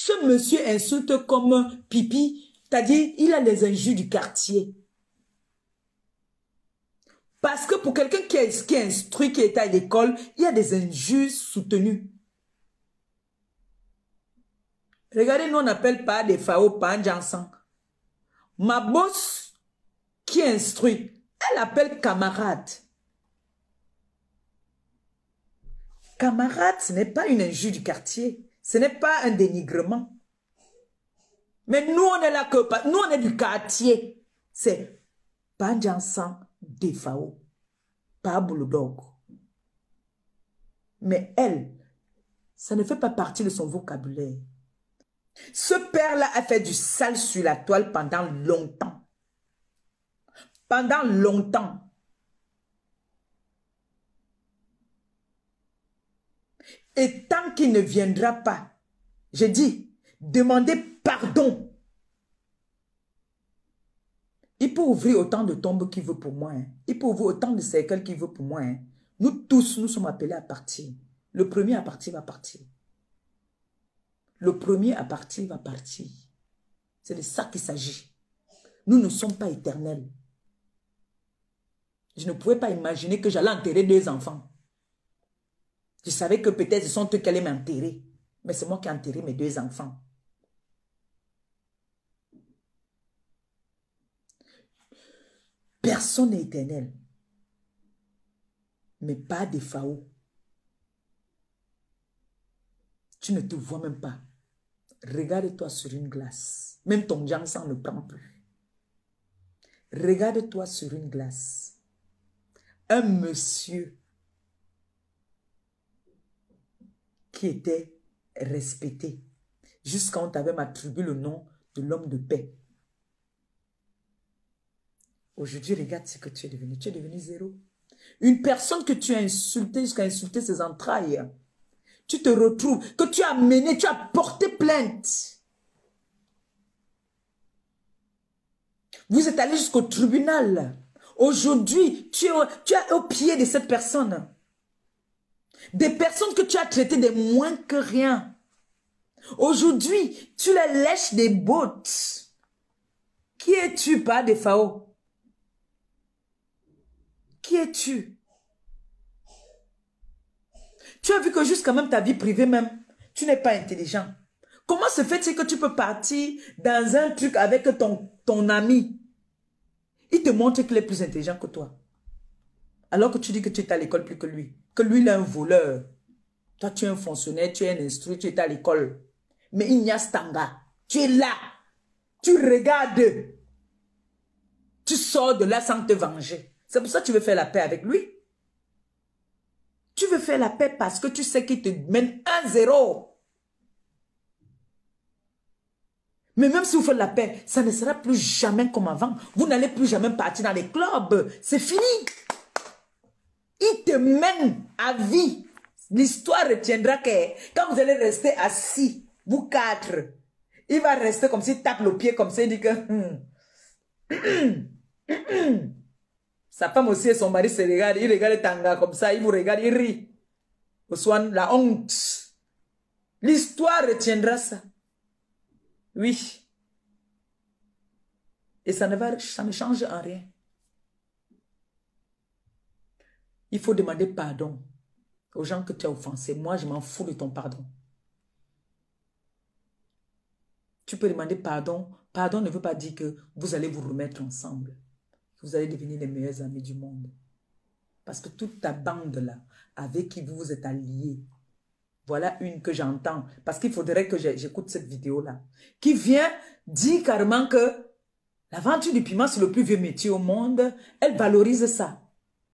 Ce monsieur insulte comme pipi, c'est-à-dire il a les injures du quartier. Parce que pour quelqu'un qui est instruit, qui est à l'école, il y a des injures soutenues. Regardez, nous on n'appelle pas des FAO, pas un jansan. Ma boss qui instruit, elle appelle camarade. Camarade, ce n'est pas une injure du quartier. Ce n'est pas un dénigrement. Mais nous, on est là que... Nous, on est du quartier. C'est pas jansan des FAO. Pas bulldog. Mais elle, ça ne fait pas partie de son vocabulaire. Ce père-là a fait du sale sur la toile pendant longtemps. Pendant longtemps. Et tant qu'il ne viendra pas, je dis, demandez pardon. Il peut ouvrir autant de tombes qu'il veut pour moi. Hein. Il peut ouvrir autant de cercles qu'il veut pour moi. Hein. Nous tous, nous sommes appelés à partir. Le premier à partir va partir. Le premier à partir va partir. C'est de ça qu'il s'agit. Nous ne sommes pas éternels. Je ne pouvais pas imaginer que j'allais enterrer 2 enfants. Je savais que peut-être ce sont eux qui allaient m'enterrer. Mais c'est moi qui ai enterré mes 2 enfants. Personne n'est éternel. Mais pas des FAO. Tu ne te vois même pas. Regarde-toi sur une glace. Même ton jansan ne prend plus. Regarde-toi sur une glace. Un monsieur qui était respecté jusqu'à on t'avait attribué le nom de l'homme de paix. Aujourd'hui, regarde ce que tu es devenu. Tu es devenu zéro. Une personne que tu as insultée jusqu'à insulter ses entrailles. Tu te retrouves, que tu as mené, tu as porté plainte. Vous êtes allé jusqu'au tribunal. Aujourd'hui, tu es au pied de cette personne. Des personnes que tu as traitées de moins que rien. Aujourd'hui, tu les lèches des bottes. Qui es-tu, pas des FAO? Qui es-tu? Tu as vu que jusqu'à même ta vie privée même, tu n'es pas intelligent. Comment se fait-il que tu peux partir dans un truc avec ton ami? Il te montre qu'il est plus intelligent que toi. Alors que tu dis que tu es à l'école plus que lui. Que lui, il est un voleur. Toi, tu es un fonctionnaire, tu es un instruit, tu es à l'école. Mais il n'y a stanga. Tu es là. Tu regardes. Tu sors de là sans te venger. C'est pour ça que tu veux faire la paix avec lui. Tu veux faire la paix parce que tu sais qu'il te mène 1-0. Mais même si vous faites la paix, ça ne sera plus jamais comme avant. Vous n'allez plus jamais partir dans les clubs. C'est fini. Il te mène à vie. L'histoire retiendra que quand vous allez rester assis, vous 4, il va rester comme s'il tape le pied comme ça. Il dit que... Sa femme aussi et son mari se regardent. Il regarde Tanga comme ça. Il vous regarde, il rit. Au soir, la honte. L'histoire retiendra ça. Oui. Et ça ne change en rien. Il faut demander pardon aux gens que tu as offensés. Moi, je m'en fous de ton pardon. Tu peux demander pardon. Pardon ne veut pas dire que vous allez vous remettre ensemble. Vous allez devenir les meilleurs amis du monde. Parce que toute ta bande-là, avec qui vous vous êtes alliés, voilà une que j'entends. Parce qu'il faudrait que j'écoute cette vidéo-là. Qui vient dire carrément que l'aventure du piment, c'est le plus vieux métier au monde. Elle valorise ça.